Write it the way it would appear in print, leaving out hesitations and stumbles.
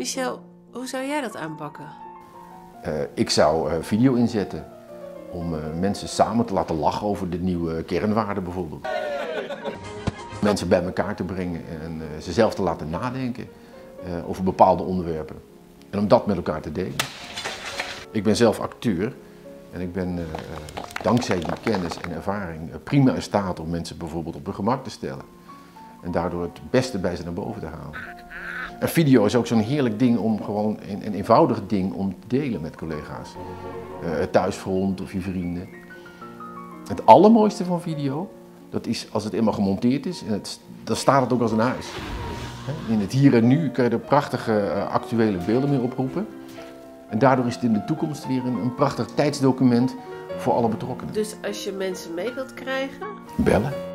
Michel, hoe zou jij dat aanpakken? Ik zou video inzetten om mensen samen te laten lachen over de nieuwe kernwaarden bijvoorbeeld. Mensen bij elkaar te brengen en ze zelf te laten nadenken over bepaalde onderwerpen. En om dat met elkaar te delen. Ik ben zelf acteur en ik ben dankzij die kennis en ervaring prima in staat om mensen bijvoorbeeld op hun gemak te stellen. En daardoor het beste bij ze naar boven te halen. Een video is ook zo'n heerlijk ding om gewoon, een eenvoudig ding om te delen met collega's. Het thuisfront of je vrienden. Het allermooiste van video, dat is als het eenmaal gemonteerd is, en dan staat het ook als een huis. In het hier en nu kan je er prachtige actuele beelden mee oproepen. En daardoor is het in de toekomst weer een prachtig tijdsdocument voor alle betrokkenen. Dus als je mensen mee wilt krijgen? Bellen.